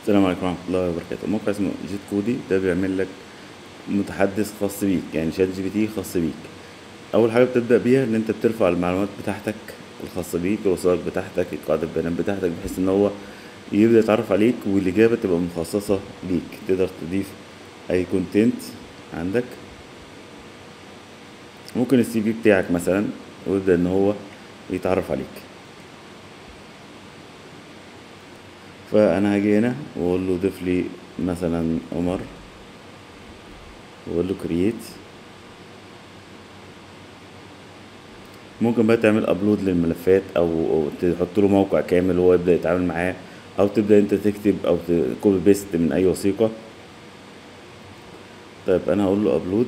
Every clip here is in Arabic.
السلام عليكم ورحمة الله وبركاته. موقع اسمه جيت كودي ده بيعمل لك متحدث خاص بيك، يعني شات جي بي تي خاص بيك. أول حاجة بتبدأ بيها إن أنت بترفع المعلومات بتاعتك الخاصة بيك، الوثائق بتاعتك، قاعدة البيانات بتاعتك، بحيث إن هو يبدأ يتعرف عليك والإجابة تبقى مخصصة ليك. تقدر تضيف أي كونتنت عندك، ممكن السي في بتاعك مثلا، ويبدأ إن هو يتعرف عليك. فأنا هاجي هنا وأقول له ضيف لي مثلا عمر، وأقول له كرييت. ممكن بقى تعمل ابلود للملفات أو تحط له موقع كامل وهو يبدأ يتعامل معاه، او تبدأ انت تكتب او كوبي بيست من اي وثيقة. طيب انا هقول له ابلود،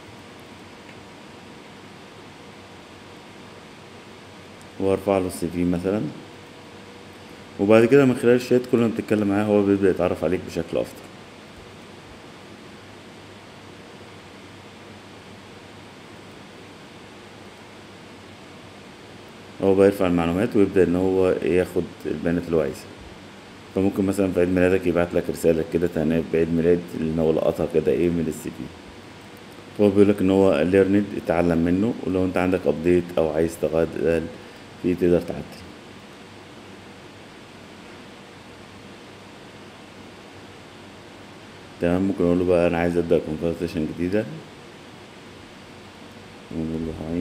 وارفع له السي في مثلا. وبعد كده من خلال الشات كل ما بتتكلم معاه هو بيبدأ يتعرف عليك بشكل افضل. هو بقى يرفع المعلومات ويبدأ ان هو ياخد البيانات اللي هو عايزها. فممكن مثلا في عيد ميلادك يبعت لك رسالة كده تهنئة بعيد ميلاد، اللي هو لقطها كده ايه من السي في. هو بيقول لك ان هو ليرند، اتعلم منه، ولو انت عندك ابديت او عايز تغير فيه تقدر تعدل. تمام. ممكن اقول له بقى انا عايز ابدا كونفرسيشن جديده، ونقول له هاي.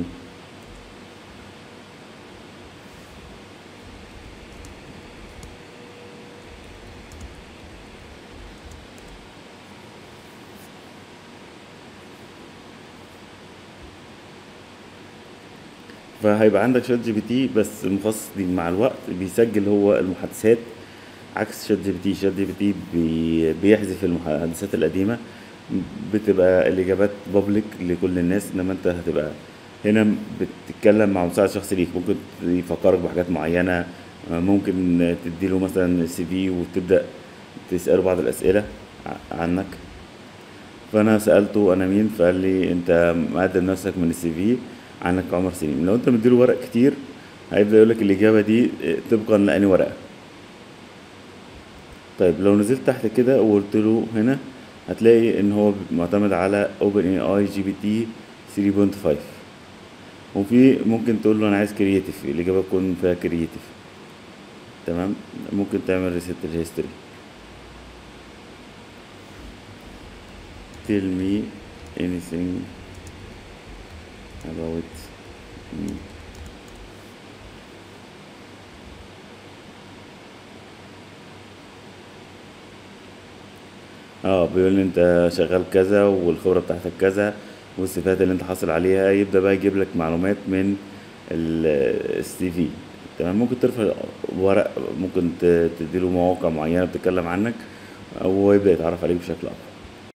فهيبقى عندك شات جي بي تي بس مخصص لي، مع الوقت بيسجل هو المحادثات. عكس شات جي بي تي، شات جي بي تي بيحذف المحادثات القديمه، بتبقى الاجابات بابليك لكل الناس. انما انت هتبقى هنا بتتكلم مع مساعد شخصي ليك، ممكن يفكرك بحاجات معينه، ممكن تديله مثلا سي في وتبدا تساله بعض الاسئله عنك. فانا سالته انا مين، فقال لي انت مقدم نفسك من السي في عنك عمر سليم. لو انت مديله ورق كتير هيبدا يقول لك الاجابه دي طبقا لاني ورقه. طيب لو نزلت تحت كده وقلت له هنا، هتلاقي ان هو معتمد على اوبن اي اي جي بي تي 3.5. وفي ممكن تقول له انا عايز كرييتيف، الاجابه تكون فيها كرييتيف. تمام. ممكن تعمل ريست الهيستوري. tell me anything about me. اه بيقول لي انت شغال كذا والخبرة بتاعتك كذا والصفات اللي انت حاصل عليها. يبدأ بقى يجيب لك معلومات من السي في. تمام. ممكن ترفع ورق، ممكن تديله مواقع معينة بتتكلم عنك، او هو يبدأ يتعرف عليك بشكل اكبر.